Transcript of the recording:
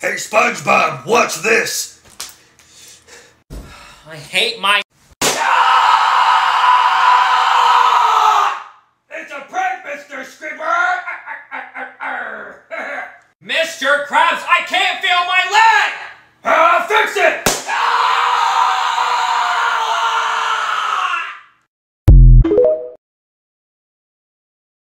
Hey SpongeBob, watch this! I hate my... It's a prank, Mr. Squidward! Mr. Krabs, I can't feel